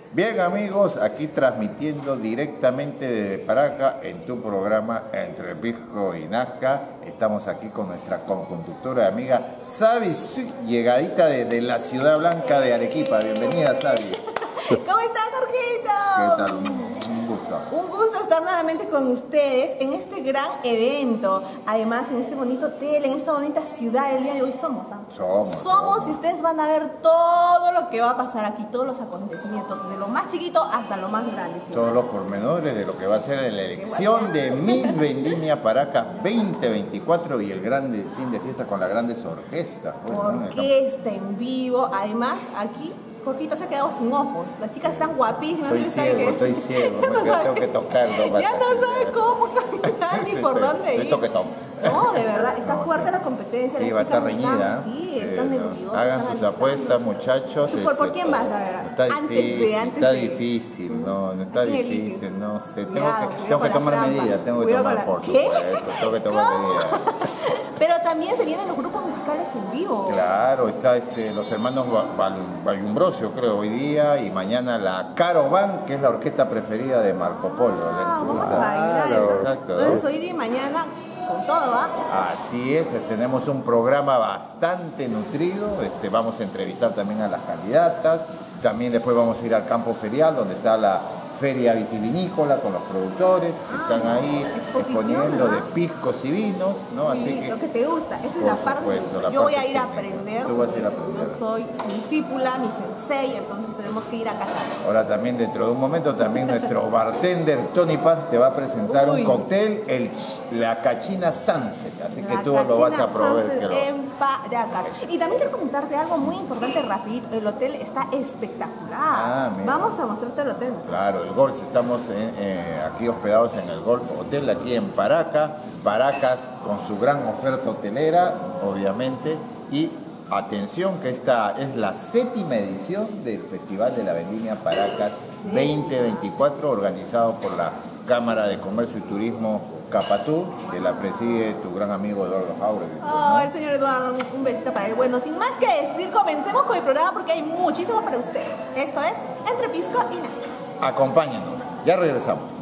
Bien amigos, aquí transmitiendo directamente desde Paracas en tu programa Entre Pisco y Nazca. Estamos aquí con nuestra conconductora y amiga Sabi, llegadita desde la Ciudad Blanca de Arequipa. Bienvenida, Sabi. ¿Cómo estás, Jorgito? ¿Qué tal? Un gusto. Un gusto estar nuevamente con ustedes en este gran evento. Además, en este bonito hotel, en esta bonita ciudad. El día de hoy somos, ¿ah? Somos y ustedes van a ver todo lo que va a pasar aquí, todos los acontecimientos, desde lo más chiquito hasta lo más grande. ¿Sí? Todos los pormenores de lo que va a ser la elección de Miss Vendimia Paracas 2024 y el grande fin de fiesta con las grandes orquestas. Orquesta en vivo. Además, aquí Jorgito se ha quedado sin ojos. Las chicas están guapísimas. Estoy ciego. Tengo que tocarlo. Ya no sabe cómo caminar ni por dónde ir. No, de verdad, está fuerte la competencia. Sí, va a estar reñida. Sí, están nerviosas. Hagan sus apuestas, muchachos. ¿Por quién vas, la verdad? Está difícil, no está difícil, no sé. Tengo que tomar medidas, tengo que tomar por supuesto. Tengo que tomar medidas. Pero también se vienen los grupos musicales en vivo. Claro, está los hermanos Valumbrosio, creo, hoy día, y mañana la Caro Band, que es la orquesta preferida de Marco Polo. Vamos a bailar. Exacto. Entonces hoy día y mañana con todo, ¿va? Así es, tenemos un programa bastante nutrido, vamos a entrevistar también a las candidatas, también después vamos a ir al campo ferial, donde está la feria vitivinícola con los productores que están ahí exponiendo, ¿no?, de piscos y vinos, ¿no? Sí, así que lo que te gusta, esa es la parte. Yo voy a ir a aprender. Tú vas a ir a aprender. Yo soy mi discípula, mi sensei, entonces tenemos que ir a catar. Ahora también dentro de un momento también nuestro bartender Tony Paz te va a presentar un cóctel, la Cachina Sunset, así que tú lo vas a probar. En Paracas. Y también quiero comentarte algo muy importante rapidito, el hotel está espectacular. Vamos a mostrarte el hotel. Claro, el Golf, estamos aquí hospedados en el Golf Hotel, aquí en Paracas, con su gran oferta hotelera, obviamente, y atención que esta es la 7ª edición del Festival de la Vendimia Paracas 2024, organizado por la Cámara de Comercio y Turismo Capatú, que la preside tu gran amigo Eduardo Jauregui. Oh, el señor Eduardo, un besito para él. Bueno, sin más que decir, comencemos con el programa porque hay muchísimo para ustedes. Esto es Entre Pisco y Nazca. Acompáñanos, ya regresamos.